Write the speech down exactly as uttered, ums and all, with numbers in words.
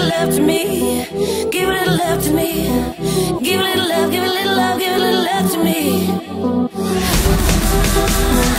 little love to me. Give a little love to me. Give a little love, give a little love, give a little love to me.